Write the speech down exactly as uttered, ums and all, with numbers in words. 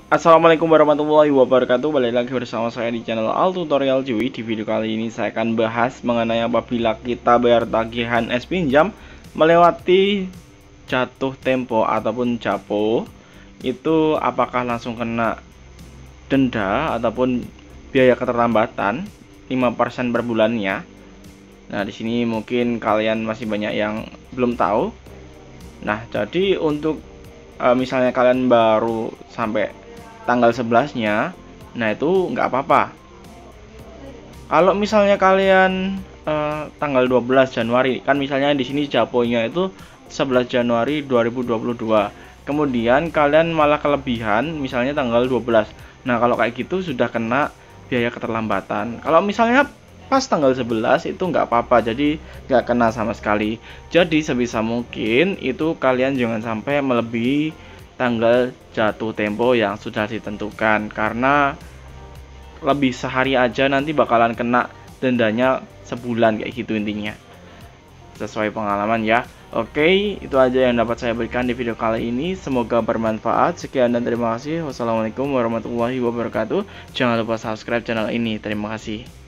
Assalamualaikum warahmatullahi wabarakatuh. Balik lagi bersama saya di channel Al Tutorial Jui. Di video kali ini saya akan bahas mengenai apabila kita bayar tagihan es pinjam melewati jatuh tempo ataupun japo, itu apakah langsung kena denda ataupun biaya keterlambatan lima persen per bulannya. Nah, di sini mungkin kalian masih banyak yang belum tahu. Nah, jadi untuk e, misalnya kalian baru sampai tanggal sebelas-nya, nah itu nggak apa-apa. Kalau misalnya kalian eh, tanggal dua belas Januari, kan misalnya di sini japonya itu sebelas Januari dua ribu dua puluh dua. Kemudian kalian malah kelebihan misalnya tanggal dua belas. Nah, kalau kayak gitu sudah kena biaya keterlambatan. Kalau misalnya pas tanggal sebelas itu nggak apa-apa, jadi nggak kena sama sekali. Jadi sebisa mungkin itu kalian jangan sampai melebihi tanggal jatuh tempo yang sudah ditentukan, karena lebih sehari aja nanti bakalan kena dendanya sebulan kayak gitu intinya, sesuai pengalaman ya. Oke, itu aja yang dapat saya berikan di video kali ini, semoga bermanfaat. Sekian dan terima kasih. Wassalamualaikum warahmatullahi wabarakatuh. Jangan lupa subscribe channel ini. Terima kasih.